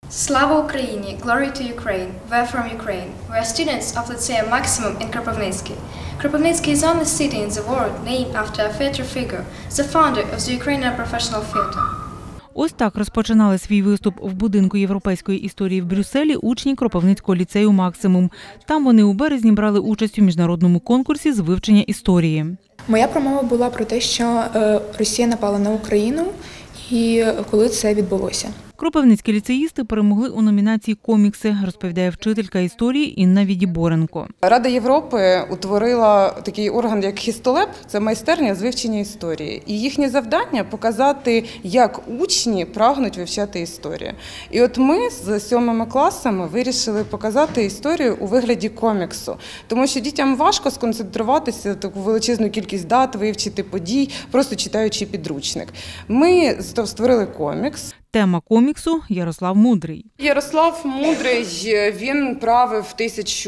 Slava Ukraini, glory to Ukraine, we're from Ukraine. We're students of Lyceum Maximum in Kropyvnytsky. Kropyvnytsky is the only city in the world named after a theater figure, the founder of the Ukrainian professional theater. Ось так розпочинали свій виступ в будинку європейської історії в Брюсселі учні Кропивницького ліцею «Максимум». Там вони у березні брали участь у міжнародному конкурсі з вивчення історії. Моя промова була про те, що Росія напала на Україну і коли це відбулося. Кропивницькі ліцеїсти перемогли у номінації «Комікси», розповідає вчителька історії Інна Відіборенко. Рада Європи утворила такий орган, як «Хістолеп», це майстерня з вивчення історії. І їхнє завдання – показати, як учні прагнуть вивчати історію. І от ми з 7 класами вирішили показати історію у вигляді коміксу. Тому що дітям важко сконцентруватися, таку величезну кількість дат, вивчити подій, просто читаючи підручник. Ми створили комікс. Тема коміксу – Ярослав Мудрий. Ярослав Мудрий, він правив в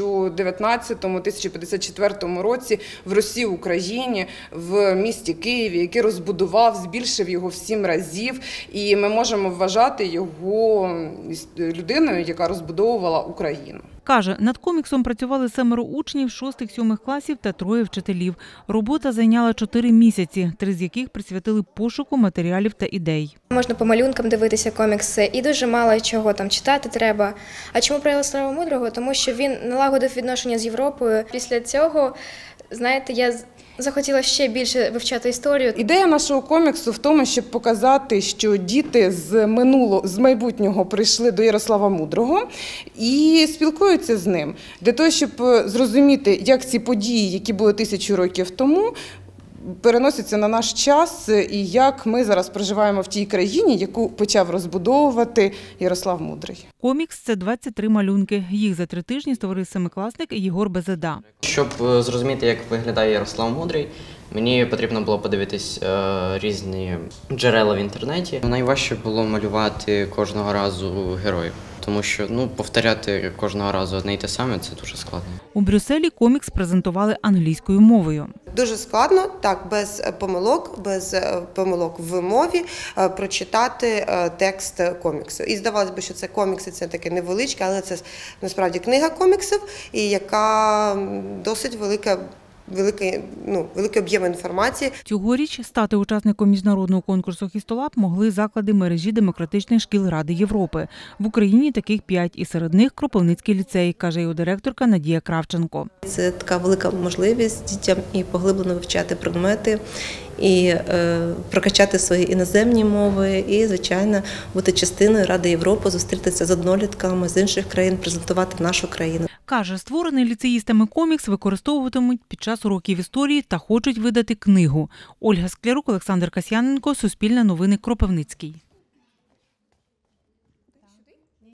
1019-1054 році в Русі Україні, в місті Києві, який розбудував, збільшив його в 7 разів. І ми можемо вважати його людиною, яка розбудовувала Україну. Каже, над коміксом працювали 7 учнів 6-7 класів та 3 вчителів. Робота зайняла 4 місяці, 3 з яких присвятили пошуку матеріалів та ідей. Можна по малюнкам дивитися комікси і дуже мало чого там читати треба. А чому про Ярослава Мудрого? Тому що він налагодив відношення з Європою. Після цього, знаєте, я захотіла ще більше вивчати історію. Ідея нашого коміксу в тому, щоб показати, що діти з майбутнього прийшли до Ярослава Мудрого і спілкуються з ним. Для того, щоб зрозуміти, як ці події, які були 1000 років тому, переносяться на наш час і як ми зараз проживаємо в тій країні, яку почав розбудовувати Ярослав Мудрий. Комікс – це 23 малюнки. Їх за 3 тижні створив 7-класник Єгор Безеда. Щоб зрозуміти, як виглядає Ярослав Мудрий, мені потрібно було подивитись різні джерела в інтернеті. Найважче було малювати кожного разу героїв. Тому що повторяти кожного разу одне й те саме – це дуже складно. У Брюсселі комікс презентували англійською мовою. Дуже складно, так, без помилок в мові прочитати текст коміксу. І здавалося б, що це комікси, це таке невеличке, але це насправді книга коміксів, і яка досить великий об'єм інформації. Цьогоріч стати учасником міжнародного конкурсу «Хістолеп» могли заклади мережі демократичних шкіл Ради Європи. В Україні таких 5, і серед них Кропивницький ліцей, каже його директорка Надія Кравченко. Це така велика можливість дітям і поглиблено вивчати предмети, і прокачати свої іноземні мови, і, звичайно, бути частиною Ради Європи, зустрітися з однолітками з інших країн, презентувати нашу країну. Каже, створений ліцеїстами комікс використовуватимуть під час уроків історії та хочуть видати книгу. Ольга Склярук, Олександр Касьяненко, Суспільне новини, Кропивницький.